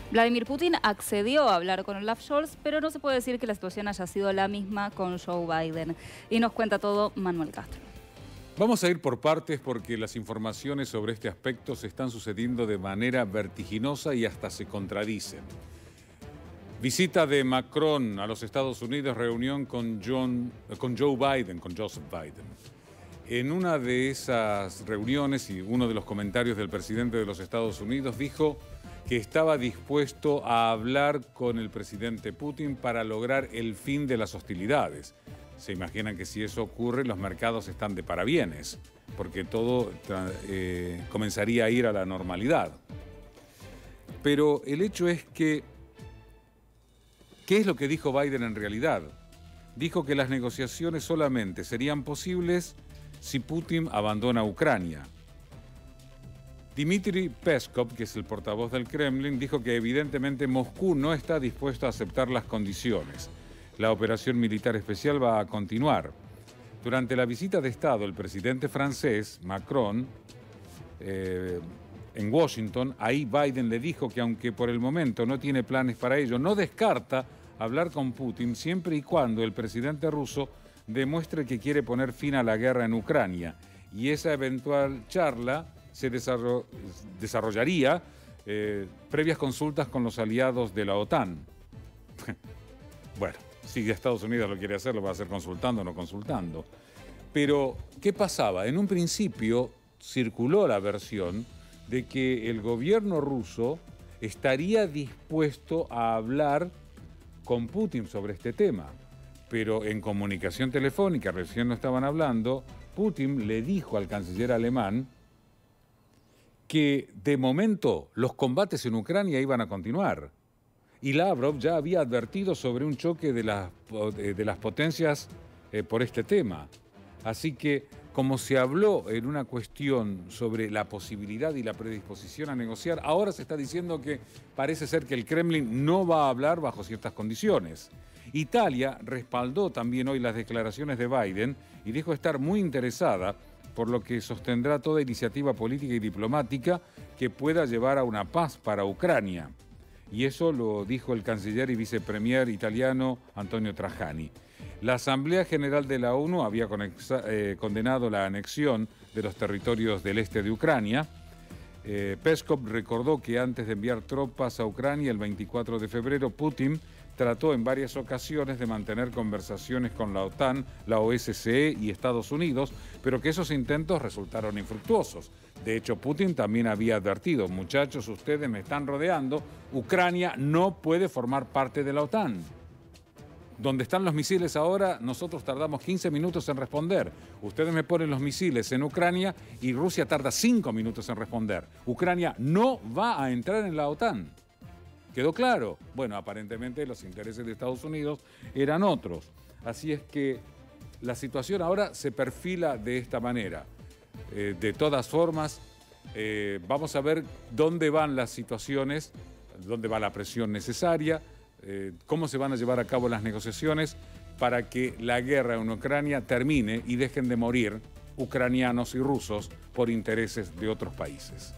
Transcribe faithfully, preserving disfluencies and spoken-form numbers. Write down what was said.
Vladimir Putin accedió a hablar con Olaf Scholz, pero no se puede decir que la situación haya sido la misma con Joe Biden. Y nos cuenta todo Manuel Castro. Vamos a ir por partes porque las informaciones sobre este aspecto se están sucediendo de manera vertiginosa y hasta se contradicen. Visita de Macron a los Estados Unidos, reunión con, John, con Joe Biden, con Joseph Biden. En una de esas reuniones y uno de los comentarios del presidente de los Estados Unidos dijo que estaba dispuesto a hablar con el presidente Putin para lograr el fin de las hostilidades. Se imaginan que si eso ocurre, los mercados están de parabienes, porque todo eh, comenzaría a ir a la normalidad. Pero el hecho es que, ¿qué es lo que dijo Biden en realidad? Dijo que las negociaciones solamente serían posibles si Putin abandona Ucrania. Dmitry Peskov, que es el portavoz del Kremlin, dijo que evidentemente Moscú no está dispuesto a aceptar las condiciones. La operación militar especial va a continuar. Durante la visita de Estado, el presidente francés, Macron, eh, en Washington, ahí Biden le dijo que aunque por el momento no tiene planes para ello, no descarta hablar con Putin siempre y cuando el presidente ruso demuestre que quiere poner fin a la guerra en Ucrania. Y esa eventual charla se desarroll- desarrollaría eh, previas consultas con los aliados de la OTAN. Bueno, si Estados Unidos lo quiere hacer, lo va a hacer consultando o no consultando. Pero, ¿qué pasaba? En un principio circuló la versión de que el gobierno ruso estaría dispuesto a hablar con Putin sobre este tema. Pero en comunicación telefónica, recién no estaban hablando, Putin le dijo al canciller alemán que de momento los combates en Ucrania iban a continuar. Y Lavrov ya había advertido sobre un choque de las, de las potencias eh, por este tema. Así que, como se habló en una cuestión sobre la posibilidad y la predisposición a negociar, ahora se está diciendo que parece ser que el Kremlin no va a hablar bajo ciertas condiciones. Italia respaldó también hoy las declaraciones de Biden y dijo estar muy interesada, por lo que sostendrá toda iniciativa política y diplomática que pueda llevar a una paz para Ucrania. Y eso lo dijo el canciller y vicepremier italiano Antonio Tajani. La Asamblea General de la ONU había conexa, eh, condenado la anexión de los territorios del este de Ucrania. Eh, Peskov recordó que antes de enviar tropas a Ucrania el veinticuatro de febrero, Putin trató en varias ocasiones de mantener conversaciones con la OTAN, la O S C E y Estados Unidos, pero que esos intentos resultaron infructuosos. De hecho, Putin también había advertido: muchachos, ustedes me están rodeando, Ucrania no puede formar parte de la OTAN. Donde están los misiles ahora, nosotros tardamos quince minutos en responder. Ustedes me ponen los misiles en Ucrania y Rusia tarda cinco minutos en responder. Ucrania no va a entrar en la OTAN. ¿Quedó claro? Bueno, aparentemente los intereses de Estados Unidos eran otros. Así es que la situación ahora se perfila de esta manera. Eh, de todas formas, eh, vamos a ver dónde van las situaciones, dónde va la presión necesaria, eh, cómo se van a llevar a cabo las negociaciones para que la guerra en Ucrania termine y dejen de morir ucranianos y rusos por intereses de otros países.